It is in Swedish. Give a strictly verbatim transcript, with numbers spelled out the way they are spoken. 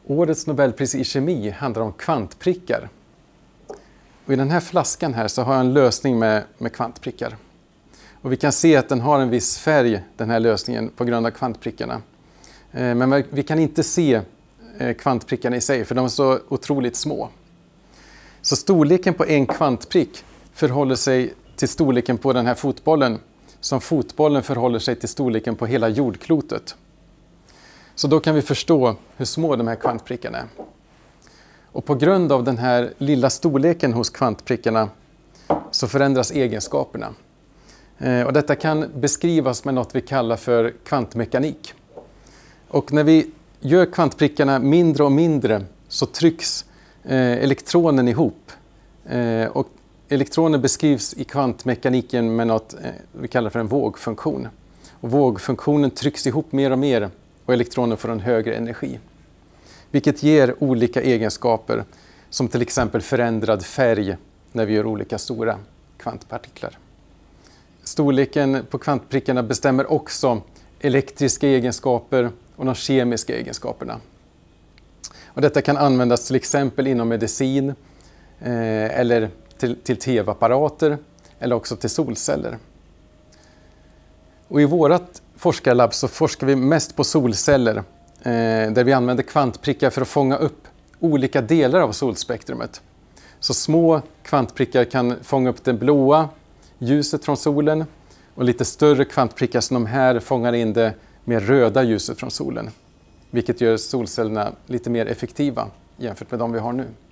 Årets Nobelpris i kemi handlar om kvantprickar. Och i den här flaskan här så har jag en lösning med, med kvantprickar. Och vi kan se att den har en viss färg, den här lösningen, på grund av kvantprickarna. Eh, men vi kan inte se eh, kvantprickarna i sig, för de är så otroligt små. Så storleken på en kvantprick förhåller sig till storleken på den här fotbollen, som fotbollen förhåller sig till storleken på hela jordklotet. Så då kan vi förstå hur små de här kvantprickarna är. Och på grund av den här lilla storleken hos kvantprickarna så förändras egenskaperna. Eh, och detta kan beskrivas med något vi kallar för kvantmekanik. Och när vi gör kvantprickarna mindre och mindre så trycks eh, elektronen ihop. Eh, och elektroner beskrivs i kvantmekaniken med något eh, vi kallar för en vågfunktion. Och vågfunktionen trycks ihop mer och mer och elektronen får en högre energi. Vilket ger olika egenskaper, som till exempel förändrad färg när vi gör olika stora kvantpartiklar. Storleken på kvantprickarna bestämmer också elektriska egenskaper och de kemiska egenskaperna. Och detta kan användas till exempel inom medicin eh, eller till, till tv-apparater eller också till solceller. Och i vårt forskarlabb så forskar vi mest på solceller, eh, där vi använder kvantprickar för att fånga upp olika delar av solspektrumet. Så små kvantprickar kan fånga upp det blåa ljuset från solen, och lite större kvantprickar som de här fångar in det mer röda ljuset från solen. Vilket gör solcellerna lite mer effektiva jämfört med de vi har nu.